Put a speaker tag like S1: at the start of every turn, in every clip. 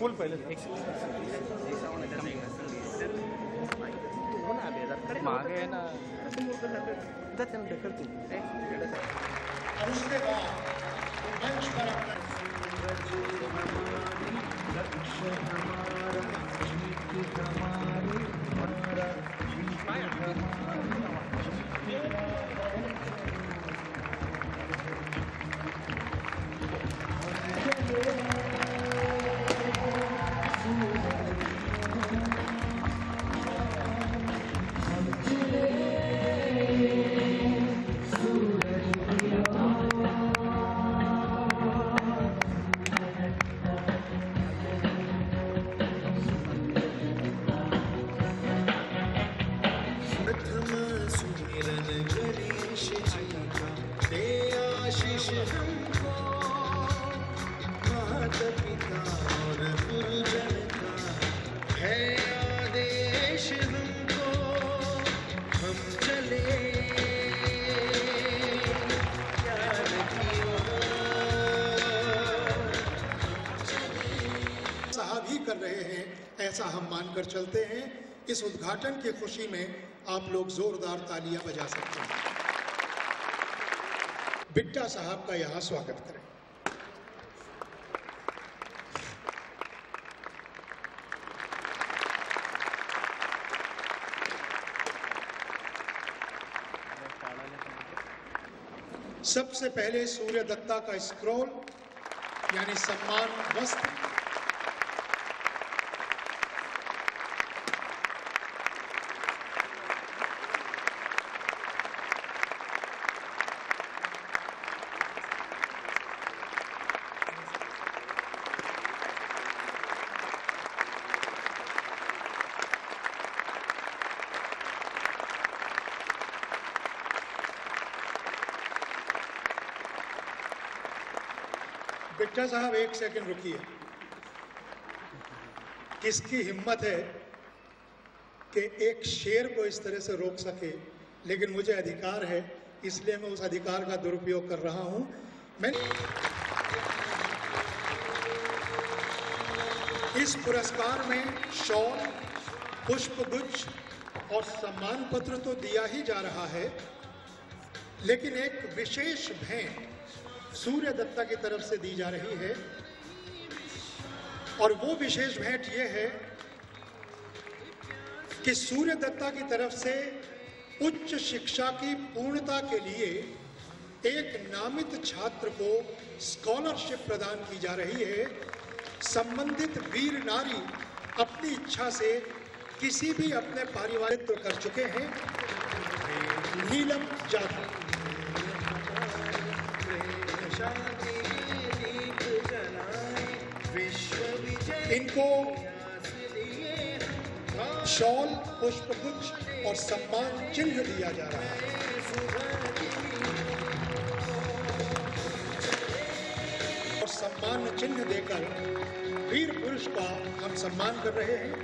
S1: Full पहले मागे आहे ना ढकल तू
S2: और उसके बाद मंच पर अपना कर रहे हैं, ऐसा हम मानकर चलते हैं। इस उद्घाटन की खुशी में आप लोग जोरदार तालियां बजा सकते हैं। बिट्टा साहब का यहां स्वागत करें। सबसे पहले सूर्य दत्ता का स्क्रॉल यानी सम्मान वस्त्र बिट्टा साहब एक सेकंड रुकिए। किसकी हिम्मत है कि एक शेर को इस तरह से रोक सके, लेकिन मुझे अधिकार है, इसलिए मैं उस अधिकार का दुरुपयोग कर रहा हूं। मैं इस पुरस्कार में शॉल, पुष्पगुच्छ और सम्मान पत्र तो दिया ही जा रहा है, लेकिन एक विशेष भेंट सूर्य दत्ता की तरफ से दी जा रही है। और वो विशेष भेंट ये है कि सूर्य दत्ता की तरफ से उच्च शिक्षा की पूर्णता के लिए एक नामित छात्र को स्कॉलरशिप प्रदान की जा रही है। संबंधित वीर नारी अपनी इच्छा से किसी भी अपने पारिवारिक कर चुके हैं। नीलम जाधव इनको शॉल, पुष्पगुच्छ और सम्मान चिन्ह दिया जा रहा है। और सम्मान चिन्ह देकर वीर पुरुष का हम सम्मान कर रहे हैं।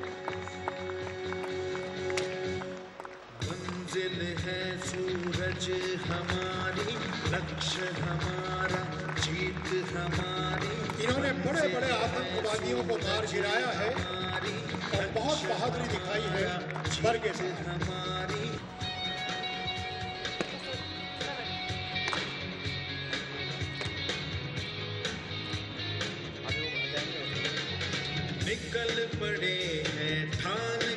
S3: मंजिल है सूरज हमारी, लक्ष्य हमारा, जीत हमारी।
S2: इन्होंने बड़े बड़े आतंकवादियों को मार गिराया है और बहुत बहादुरी दिखाई है बरगे से।
S3: निकल पड़े हैं ठान